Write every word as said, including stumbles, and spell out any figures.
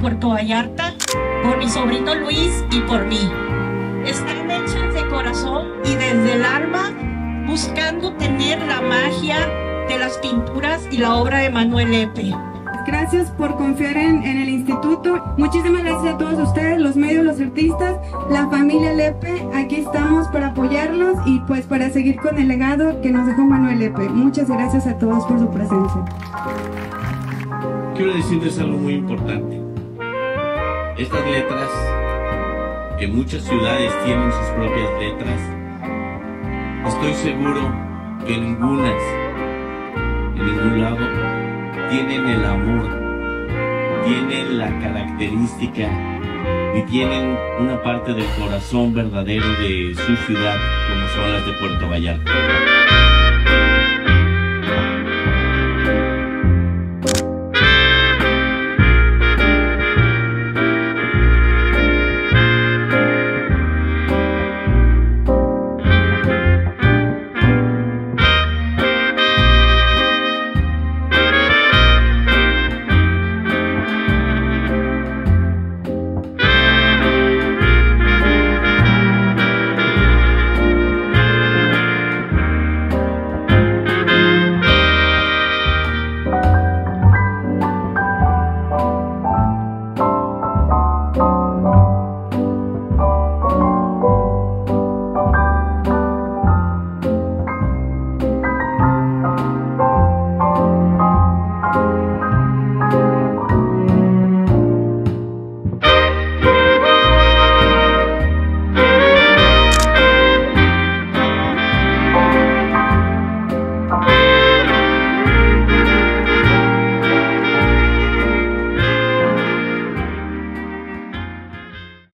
Puerto Vallarta, por mi sobrino Luis y por mí. Están hechas de corazón y desde el alma, buscando tener la magia de las pinturas y la obra de Manuel Lepe. Gracias por confiar en, en el instituto. Muchísimas gracias a todos ustedes, los medios, los artistas, la familia Lepe. Aquí estamos para apoyarlos y pues para seguir con el legado que nos dejó Manuel Lepe. Muchas gracias a todos por su presencia. Quiero decirles algo muy importante. Estas letras, que muchas ciudades tienen sus propias letras, estoy seguro que ninguna, en ningún lado, tienen el amor, tienen la característica y tienen una parte del corazón verdadero de su ciudad, como son las de Puerto Vallarta.